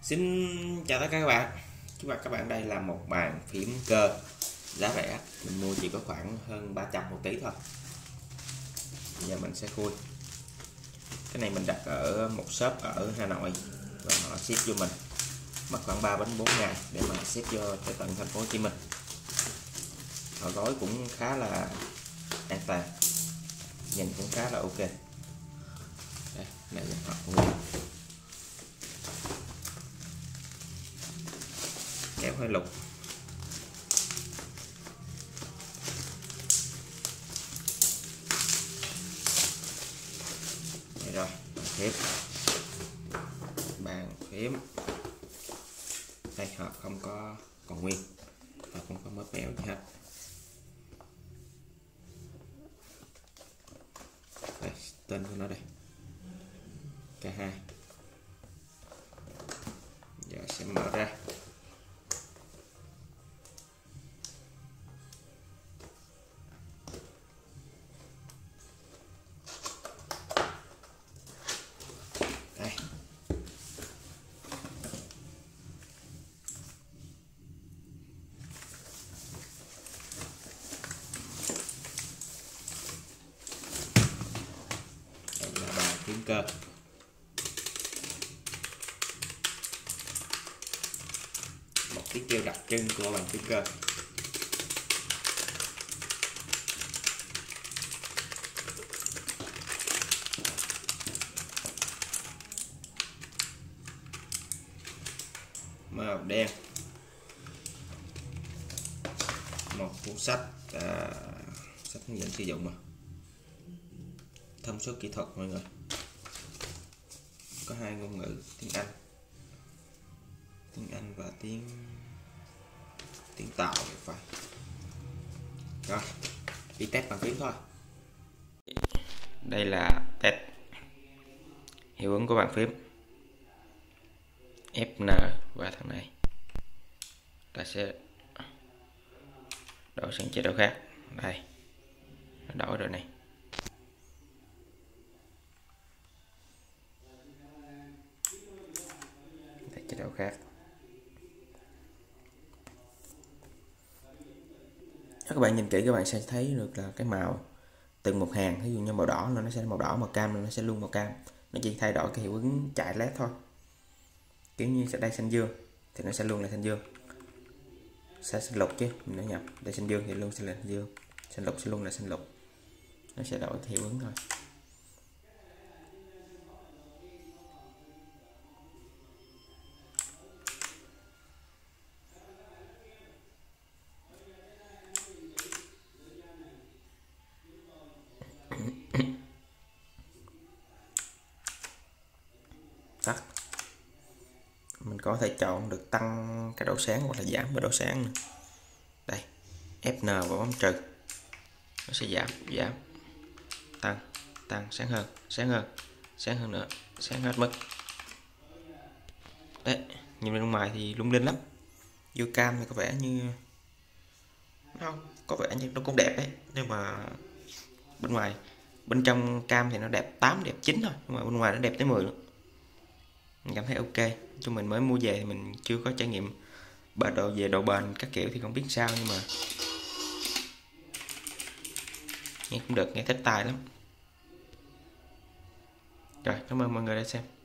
Xin chào tất cả các bạn. Trước mặt các bạn đây là một bàn phím cơ giá rẻ. Mình mua chỉ có khoảng hơn 300 một tí thôi. Bây giờ mình sẽ khui. Cái này mình đặt ở một shop ở Hà Nội và họ ship cho mình. Mất khoảng 3 đến 4 ngày để mà ship vô tới tận thành phố Hồ Chí Minh. Họ gói cũng khá là an toàn. Nhìn cũng khá là ok. Đây, này là họ nguyên. Kéo hơi lục. Đây rồi, bàn phím đây, hộp không có còn nguyên, hộp không có mớp méo gì hết. Đây, tên của nó đây, K2. Giờ sẽ mở ra. Đây. Đây là bàn phím cơ. Một tiếng kêu đặc trưng của bàn phím cơ. Màu đen, một cuốn sách, sách hướng dẫn sử dụng mà thông số kỹ thuật mọi người, có hai ngôn ngữ, tiếng Anh và tiếng Tàu phải. Rồi đi test bàn phím thôi. Đây là test hiệu ứng của bàn phím FN và thằng này. Ta sẽ đổi sang chế độ khác. Đây, nó đổi rồi này. Đây, chế độ khác. Các bạn nhìn kỹ các bạn sẽ thấy được là cái màu từng một hàng, ví dụ như màu đỏ nó sẽ màu đỏ, màu cam nó sẽ luôn màu cam. Nó chỉ thay đổi cái hiệu ứng chạy led thôi. Kiểu như sẽ đây xanh dương thì nó sẽ luôn là xanh dương, sẽ xanh lục chứ mình đã nhập, đây xanh dương thì luôn sẽ là xanh dương, xanh lục sẽ luôn là xanh lục. Nó sẽ đổi hiệu ứng thôi. Tắt. Mình có thể chọn được tăng cái độ sáng hoặc là giảm cái độ sáng nữa. Đây, FN và bấm trừ, nó sẽ giảm, tăng, sáng hơn nữa, sáng hết mức. Đấy, nhìn bên ngoài thì lung linh lắm. Vô cam thì có vẻ như không, có vẻ như nó cũng đẹp đấy, nhưng mà bên ngoài, bên trong cam thì nó đẹp 8, đẹp 9 thôi, nhưng mà bên ngoài nó đẹp tới 10 luôn. Mình cảm thấy ok. Chúng mình mới mua về thì mình chưa có trải nghiệm về độ bền các kiểu thì không biết sao, nhưng mà nghe cũng được, nghe thích tai lắm. Rồi, cảm ơn mọi người đã xem.